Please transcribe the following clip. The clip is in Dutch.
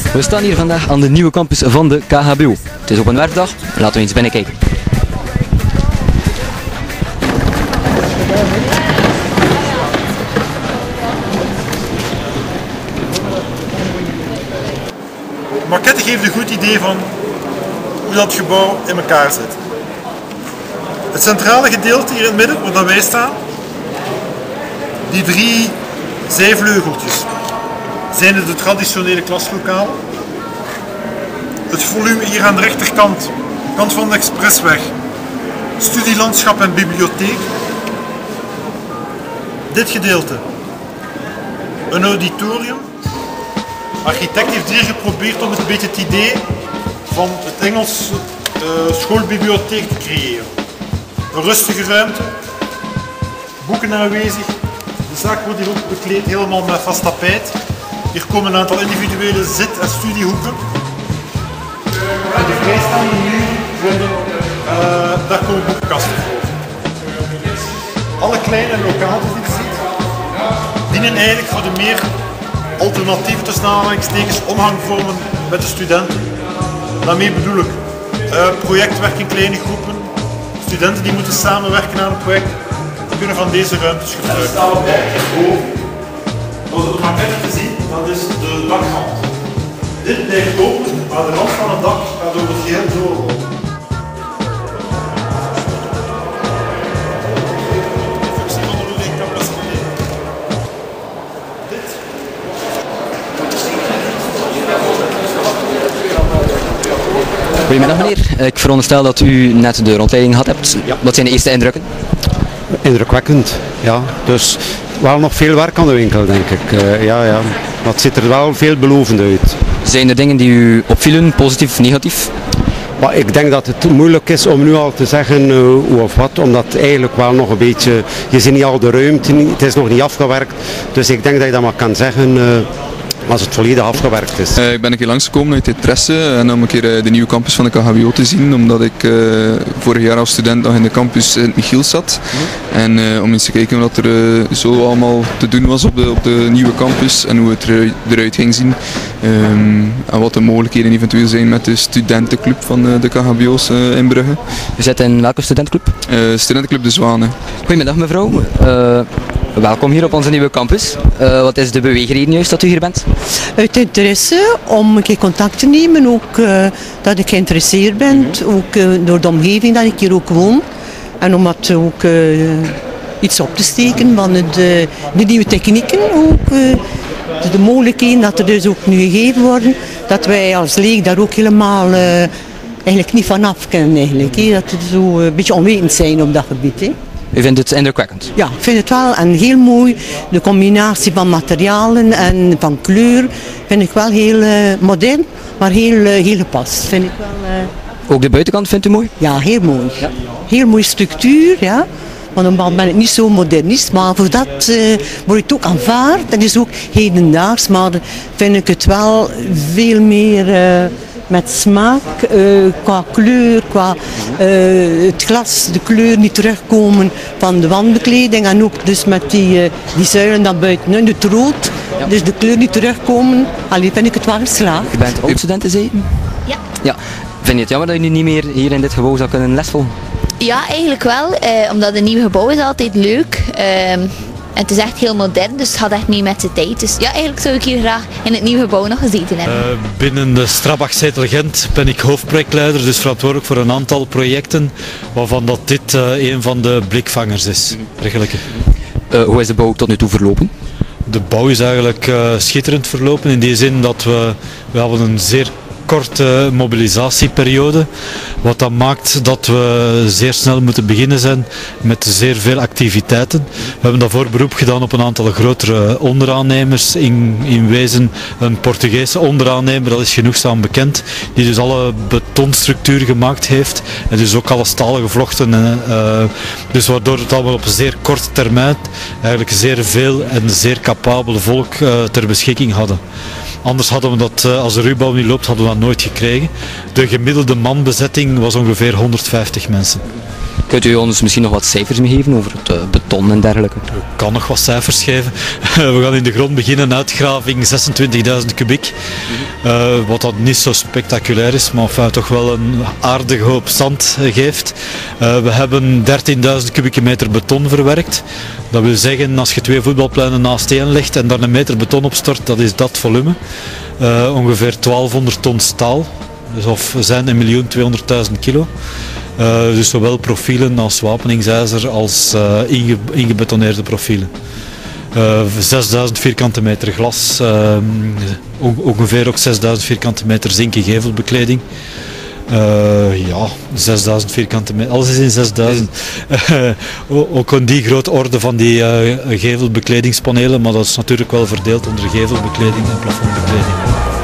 We staan hier vandaag aan de nieuwe campus van de KHBO. Het is op een werkdag, laten we eens binnenkijken. De maquette geeft een goed idee van hoe dat gebouw in elkaar zit. Het centrale gedeelte hier in het midden, waar wij staan, die 3 zijvleugeltjes, zijn de traditionele klaslokalen. Het volume hier aan de rechterkant, kant van de expressweg, studielandschap en bibliotheek. Dit gedeelte, een auditorium. De architect heeft hier geprobeerd om een beetje het idee van het Engelse schoolbibliotheek te creëren. Een rustige ruimte, boeken aanwezig. De zaak wordt hier ook bekleed helemaal met vast tapijt. Hier komen een aantal individuele zit- en studiehoeken. En de vrijstaande muren, daar komen boekenkasten voor. Alle kleine locaties die je ziet, dienen eigenlijk voor de meer alternatieve tussen aanhalingstekens omgangvormen met de studenten. Daarmee bedoel ik projectwerk in kleine groepen. Studenten die moeten samenwerken aan een project kunnen van deze ruimtes gebruiken. Zoals op de maquette te zien, dat is de dakrand. Dit blijft open, maar de rand van het dak gaat over het geheel door. Goedemiddag meneer, ik veronderstel dat u net de rondleiding gehad hebt. Ja. Wat zijn de eerste indrukken? Indrukwekkend, ja. Dus wel nog veel werk aan de winkel, denk ik. Ja. Maar het ziet er wel veelbelovend uit. Zijn er dingen die u opvielen, positief of negatief? Maar ik denk dat het moeilijk is om nu al te zeggen hoe of wat, omdat eigenlijk wel nog een beetje, je ziet niet al de ruimte, het is nog niet afgewerkt. Dus ik denk dat je dat maar kan zeggen als het volledig afgewerkt is. Ik ben een keer langsgekomen uit interesse en om een keer de nieuwe campus van de KHBO te zien, omdat ik vorig jaar als student nog in de campus in Michiel zat. En om eens te kijken wat er zo allemaal te doen was op de nieuwe campus en hoe het eruit ging zien. En wat de mogelijkheden eventueel zijn met de studentenclub van de KHBO's in Brugge. U zit in welke studentenclub? Studentenclub De Zwanen. Goedemiddag mevrouw. Welkom hier op onze nieuwe campus. Wat is de beweegreden juist dat u hier bent? Uit interesse om een keer contact te nemen, ook dat ik geïnteresseerd ben, ook door de omgeving dat ik hier ook woon. En om dat ook iets op te steken van de nieuwe technieken, ook de mogelijkheden dat er dus ook nu gegeven worden, dat wij als leek daar ook helemaal eigenlijk niet vanaf kennen eigenlijk. Dat we zo een beetje onwetend zijn op dat gebied. Hè. U vindt het indrukwekkend? Ja, ik vind het wel en heel mooi. De combinatie van materialen en van kleur vind ik wel heel modern, maar heel gepast. Vind ik wel, Ook de buitenkant vindt u mooi? Ja, heel mooi. Ja. Heel mooie structuur, ja. Want normaal ben ik niet zo modernist, maar voor dat word ik ook aanvaard. Dat is ook hedendaags, maar vind ik het wel veel meer met smaak, qua kleur, qua het glas, de kleur niet terugkomen van de wandbekleding en ook dus met die zuilen dan buiten, het rood, dus de kleur niet terugkomen. Alleen vind ik het wel geslaagd. U bent ook studenten, zei u? Ja. Vind je het jammer dat je nu niet meer hier in dit gebouw zou kunnen lesvolgen? Ja, eigenlijk wel, omdat een nieuw gebouw is altijd leuk. En het is echt heel modern, dus het gaat echt mee met de tijd. Dus ja, eigenlijk zou ik hier graag in het nieuwe gebouw nog gezeten hebben. Binnen de Strabag Zeitel Gent ben ik hoofdprojectleider, dus verantwoordelijk voor een aantal projecten, waarvan dat dit een van de blikvangers is. Hoe is de bouw tot nu toe verlopen? De bouw is eigenlijk schitterend verlopen, in die zin dat we hebben een zeer korte mobilisatieperiode, wat dan maakt dat we zeer snel moeten beginnen zijn met zeer veel activiteiten. We hebben daarvoor beroep gedaan op een aantal grotere onderaannemers, in wezen een Portugese onderaannemer, dat is genoegzaam bekend, die dus alle betonstructuur gemaakt heeft en dus ook alle stalen gevlochten, dus waardoor het allemaal op zeer korte termijn eigenlijk zeer veel en zeer capabel volk ter beschikking hadden. Anders hadden we dat, als de ruwbouw niet loopt, hadden we dat nooit gekregen. De gemiddelde manbezetting was ongeveer 150 mensen. Kunt u ons misschien nog wat cijfers meegeven over het beton en dergelijke? Ik kan nog wat cijfers geven. We gaan in de grond beginnen, uitgraving 26.000 kubiek. Wat dat niet zo spectaculair is, maar enfin, toch wel een aardige hoop zand geeft. We hebben 13.000 kubieke meter beton verwerkt. Dat wil zeggen, als je 2 voetbalpleinen naast één legt en daar een meter beton op stort, dat is dat volume. Ongeveer 1200 ton staal, dus of zijn 1.200.000 kilo. Dus zowel profielen als wapeningsijzer als ingebetoneerde profielen. 6000 vierkante meter glas, ongeveer ook 6000 vierkante meter zinken gevelbekleding. 6000 vierkante meter, alles is in 6000. Ook in die grote orde van die gevelbekledingspanelen, maar dat is natuurlijk wel verdeeld onder gevelbekleding en plafondbekleding.